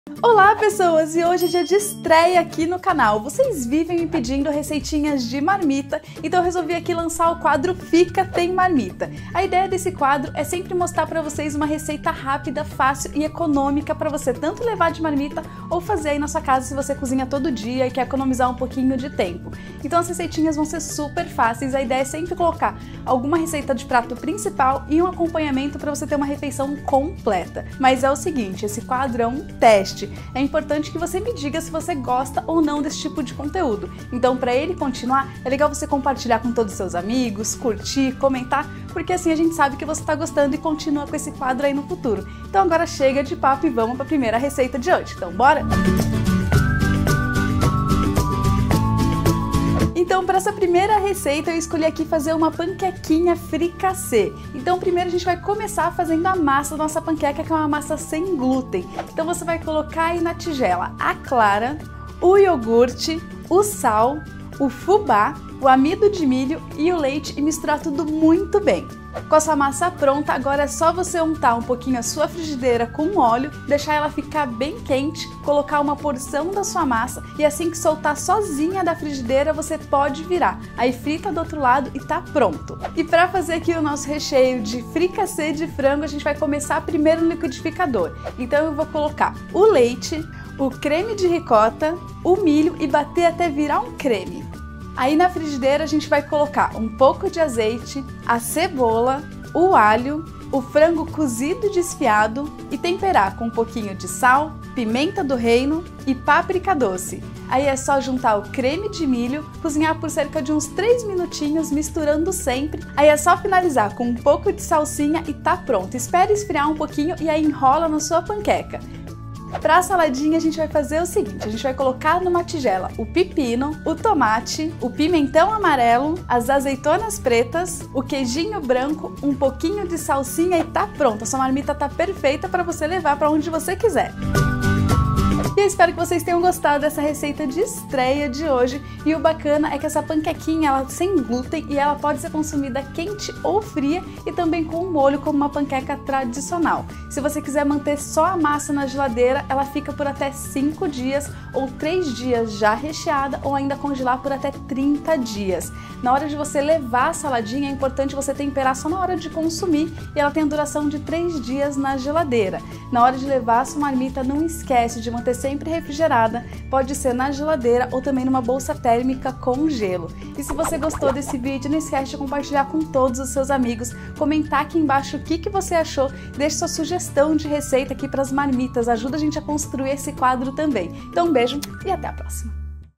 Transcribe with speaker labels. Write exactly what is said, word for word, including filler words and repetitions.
Speaker 1: Olá pessoas, e hoje é dia de estreia aqui no canal. Vocês vivem me pedindo receitinhas de marmita, então eu resolvi aqui lançar o quadro Fica Tem Marmita. A ideia desse quadro é sempre mostrar para vocês uma receita rápida, fácil e econômica para você tanto levar de marmita ou fazer aí na sua casa se você cozinha todo dia e quer economizar um pouquinho de tempo. Então as receitinhas vão ser super fáceis, a ideia é sempre colocar alguma receita de prato principal e um acompanhamento para você ter uma refeição completa. Mas é o seguinte, esse quadro é um teste. É importante que você me diga se você gosta ou não desse tipo de conteúdo. Então, para ele continuar, é legal você compartilhar com todos os seus amigos, curtir, comentar, porque assim a gente sabe que você está gostando e continua com esse quadro aí no futuro. Então agora chega de papo e vamos para a primeira receita de hoje. Então, bora? Então, para essa primeira receita, eu escolhi aqui fazer uma panquequinha fricassê. Então, primeiro a gente vai começar fazendo a massa da nossa panqueca, que é uma massa sem glúten. Então, você vai colocar aí na tigela a clara, o iogurte, o sal, o fubá, o amido de milho e o leite e misturar tudo muito bem. Com a sua massa pronta, agora é só você untar um pouquinho a sua frigideira com óleo, deixar ela ficar bem quente, colocar uma porção da sua massa e assim que soltar sozinha da frigideira, você pode virar. Aí frita do outro lado e tá pronto. E para fazer aqui o nosso recheio de fricassê de frango, a gente vai começar primeiro no liquidificador. Então eu vou colocar o leite, o creme de ricota, o milho e bater até virar um creme. Aí na frigideira a gente vai colocar um pouco de azeite, a cebola, o alho, o frango cozido e desfiado e temperar com um pouquinho de sal, pimenta do reino e páprica doce. Aí é só juntar o creme de milho, cozinhar por cerca de uns três minutinhos, misturando sempre. Aí é só finalizar com um pouco de salsinha e tá pronto. Espere esfriar um pouquinho e aí enrola na sua panqueca. Para a saladinha a gente vai fazer o seguinte, a gente vai colocar numa tigela o pepino, o tomate, o pimentão amarelo, as azeitonas pretas, o queijinho branco, um pouquinho de salsinha e tá pronto. A sua marmita tá perfeita para você levar para onde você quiser. E eu espero que vocês tenham gostado dessa receita de estreia de hoje. E o bacana é que essa panquequinha ela é sem glúten e ela pode ser consumida quente ou fria e também com um molho como uma panqueca tradicional. Se você quiser manter só a massa na geladeira, ela fica por até cinco dias ou três dias já recheada ou ainda congelar por até trinta dias. Na hora de você levar a saladinha é importante você temperar só na hora de consumir e ela tem a duração de três dias na geladeira. Na hora de levar a sua marmita, não esquece de manter sempre refrigerada, pode ser na geladeira ou também numa bolsa térmica com gelo. E se você gostou desse vídeo, não esquece de compartilhar com todos os seus amigos, comentar aqui embaixo o que, que você achou, deixe sua sugestão de receita aqui para as marmitas, ajuda a gente a construir esse quadro também. Então um beijo e até a próxima!